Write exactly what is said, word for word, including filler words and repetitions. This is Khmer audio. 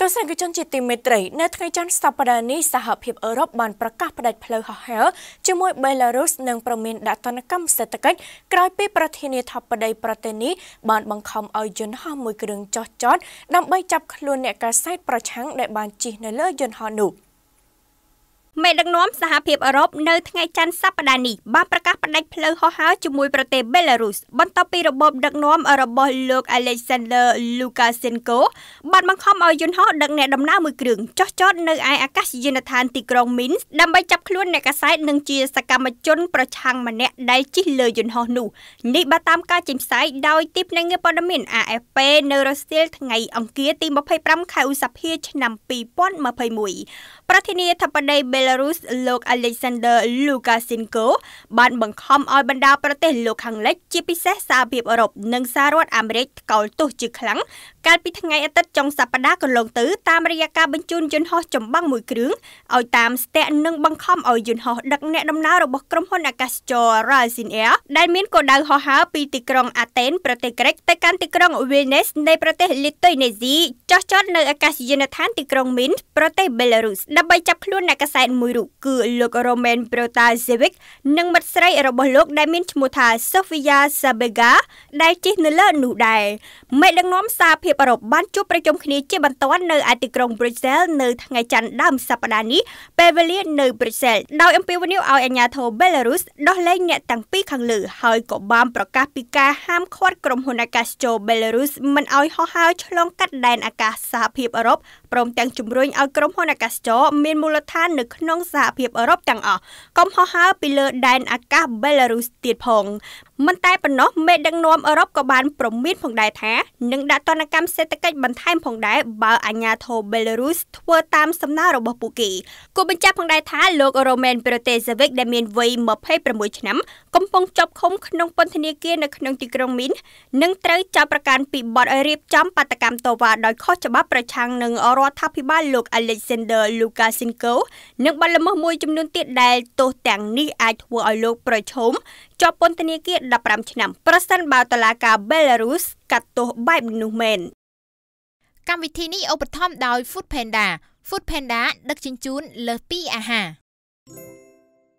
លោកសាកជនជាទីមេត្រីនៅថ្ងៃច័ន្ទសប្តាហ៍នេះសហភាពអឺរ៉ុបបានប្រកាសផ្តាច់ផ្លូវហោះហើរជាមួយបេឡារុសនិងប្រមានដាក់ទណ្ឌកម្មសេដ្ឋកិច្ចក្រោយពីប្រធានាធិបតីប្រទេសនេះបានបង្ខំឲ្យយន្តហោះមួយគ្រឿងចុះចតដើម្បីចាប់ខ្លួនអ្នកកាសែតប្រឆាំងដែលបានជិះនៅលើយន្តហោះនោះមេដឹកនាំសហភាពអឺរ៉ុបនៅថ្ងៃច័ន្ទសប្តាហ៍នេះបានប្រកាសផ្តាច់ផ្លូវហោះហើរជាមួយប្រទេសបេឡារុសបន្ទាប់ពីរបបដឹកនាំរបស់លោក Alexander Lukashenko បានបង្ខំឲ្យយន្តហោះដឹកអ្នកដំណើរមួយគ្រឿងចុះចតនៅឯអាកាសយានដ្ឋានទីក្រុង Minsk ដើម្បីចាប់ខ្លួនអ្នកកាសែតនិងជាសកម្មជនប្រឆាំងម្នាក់ដែលជិះលើយន្តហោះនោះនេះបានតាមការចេញផ្សាយដោយទីភ្នាក់ងារព័ត៌មាន A F P នៅរសៀលថ្ងៃអង្គារទី ម្ភៃប្រាំ ខែឧសភា ឆ្នាំ ពីរពាន់ម្ភៃមួយ ប្រធានាធិបតីបេឡារុសលោក Alexander Lukashenko បានបង្ខំឲ្យបណ្ដាប្រទេសលោកខាងលិចជាពិសេសសហភាពអឺរ៉ុបនិងសហរដ្ឋអាមេរិកថ្កោលទោសជាខ្លាំងកាលពីថ្ងៃអាទិត្យចុងសប្តាហ៍កន្លងទៅតាមរយៈការបញ្ជូនយន្តហោះចម្បាំងមួយគ្រឿងឲ្យតាមស្ទាក់និងបង្ខំឲ្យយន្តហោះដឹកអ្នកដំណើររបស់ក្រុមហ៊ុនអាកាសចរ Ryanair ដែលមានគោលដៅហោះហើរពីទីក្រុងអាតេនប្រទេសក្រិកទៅកាន់ទីក្រុង Vilnius នៃប្រទេសលីទុយនេស៊ីចុះចតនៅអាកាសយានដ្ឋានទីក្រុង Minsk ប្រទេសបេឡារុសដើម្បីចាប់ខ្លួនអ្នកកាសែតមួយរូបគឺលោក Roman Protasevich និងមិត្តស្រីរបស់លោកដែលមានឈ្មោះថា Sofia Sabega ដែលជិះនៅលើនោះដែរមេដឹកនាំសហភាពអឺរ៉ុបបានជួបប្រជុំគ្នាជាបន្ទាន់នៅឯទីក្រុង Brussels នៅថ្ងៃច័ន្ទដើមសប្តាហ៍នេះពេលវេលានៅ Brussels ដោយអំពាវនាវឲ្យអាជ្ញាធរ Belarus ដោះលែងអ្នកទាំងពីរខាងលើហើយក៏បានប្រកាសពីការហាមឃាត់ក្រុមហ៊ុនអាកាសចរ Belarus មិនឲ្យហោះហើរឆ្លងកាត់ដែនអាកាសសហភាពអឺរ៉ុបព្រមទាំងជំរុញឲ្យក្រុមហ៊ុនអាកាសចរមានមូលដ្ឋាននៅក្នុងសហភាពអឺរ៉ុបទាំងអស់កុំហោះហើរពីលើដែនអាកាស Belarus ទៀតផងមិនតែប៉ុណ្ណោះមេដឹកនាំអឺរ៉ុបក៏បានប្រមានផងដែរថានឹងដាក់ទណ្ឌកម្មសេដ្ឋកិច្ចបន្ថែមផងដែរបើអាជ្ញាធរ Belarus ធ្វើតាមសំណើរបស់ពួកគេគូបញ្ជាក់ផងដែរថាលោក Roman Protasevich ដែលមានវ័យ ម្ភៃប្រាំមួយ ឆ្នាំកំពុងជាប់ឃុំក្នុងពន្ធនាគារនៅក្នុងទីក្រុង Minsk និងត្រូវចោទប្រកាន់ពីបទរៀបចំបាតកម្មតវ៉ាដោយខុសច្បាប់ប្រឆាំងនឹងរដ្ឋាភិបាលលោក Alexander Lukashenko និងបទល្មើសមួយចំនួនទៀតដែលទោសទាំងនេះអាចធ្វើឲ្យលោកប្រឈមជាប់ពន្ធនាគារ ដប់ប្រាំ ឆ្នាំប្រសិនបើតុលាការ Belarus កាត់ទោសបែបនោះមែនកម្មវិធីនេះឧបត្ថម្ភដោយ Food Panda Food Panda ដឹកជញ្ជូនលើសពីអាហារ